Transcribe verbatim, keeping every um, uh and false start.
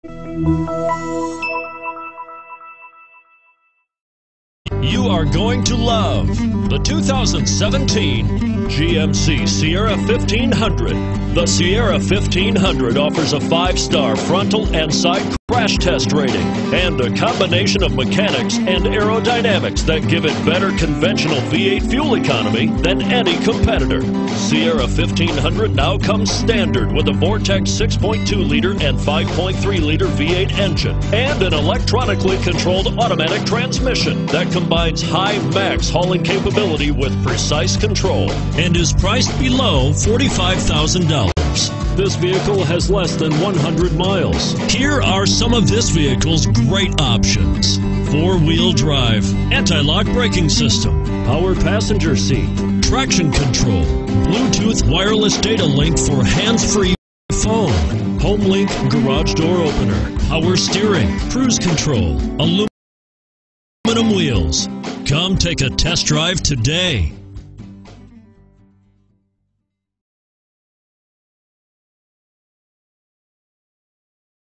You are going to love the two thousand seventeen G M C Sierra fifteen hundred. The Sierra fifteen hundred offers a five-star frontal and side crash test rating and a combination of mechanics and aerodynamics that give it better conventional V eight fuel economy than any competitor. Sierra fifteen hundred now comes standard with a Vortex six point two liter and five point three liter V eight engine and an electronically controlled automatic transmission that combines high max hauling capability with precise control and is priced below forty-five thousand dollars. This vehicle has less than one hundred miles. Here are some of this vehicle's great options: four-wheel drive, anti-lock braking system, power passenger seat, traction control, Bluetooth wireless data link for hands-free phone, HomeLink garage door opener, power steering, cruise control, aluminum wheels. Come take a test drive today.